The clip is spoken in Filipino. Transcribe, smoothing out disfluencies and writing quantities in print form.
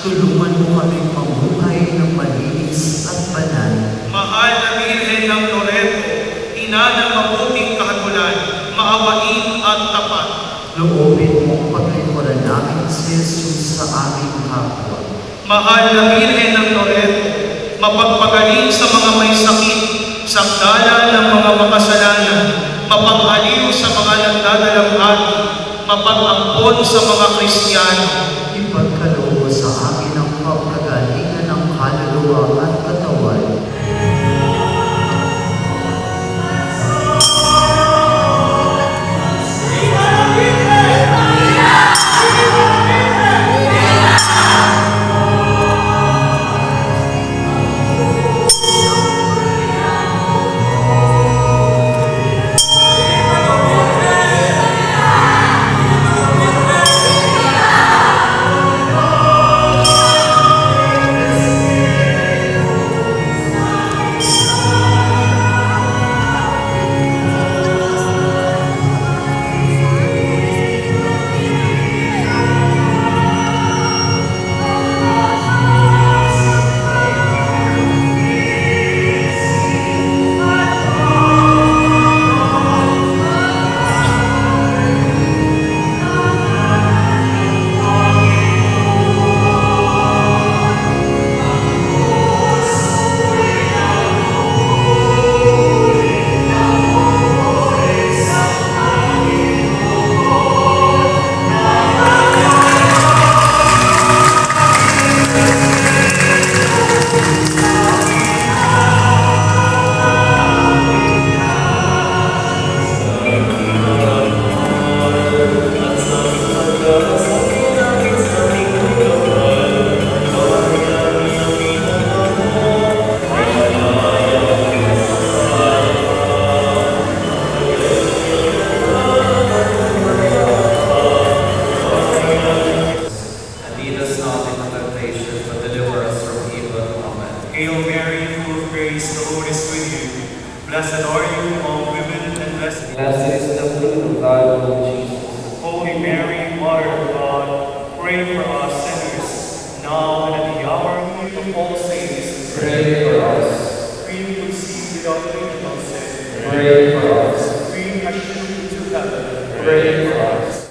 Tulungan mo kaming mamuhay ng malinis at banal. Mahal na Birhen ng Loreto, ina ng mabuting kahatulan, maawain at tapat. Loobin mong paglingkuran namin si Jesus sa aming kapwa. Mahal na Birhen ng Loreto, mapagpagaling sa mga may sakit, sakdala ng mga makasalanan, mapag-aliw sa mga nagdadalamhati, mapag-ampon sa mga Kristiyano. Ipagkaloob sa amin ang pagkagalingan ng kaluluwa at katawan. Hail Mary, full of grace, the Lord is with you. Blessed are you among women, and blessed is the fruit of thy womb, Jesus. Holy Mary, Mother of God, pray for us sinners, now and at the hour of all saints. Pray for us. Free to conceive without sin. Pray for us. Free to heaven. Pray for us.